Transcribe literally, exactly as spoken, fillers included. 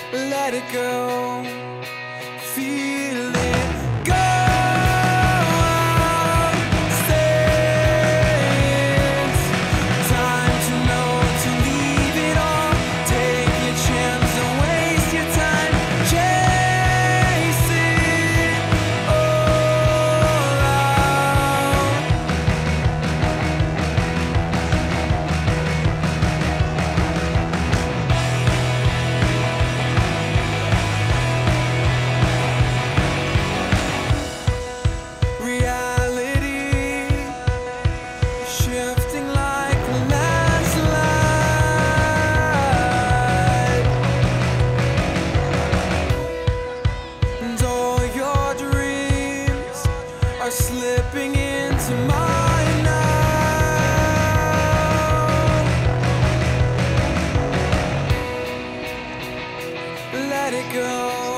let it go, feel it go. States, time to know to leave it all. Take your chance, don't waste your time. Chase it all out. Reality shifting like a landslide, and all your dreams are slipping into mine now. Let it go.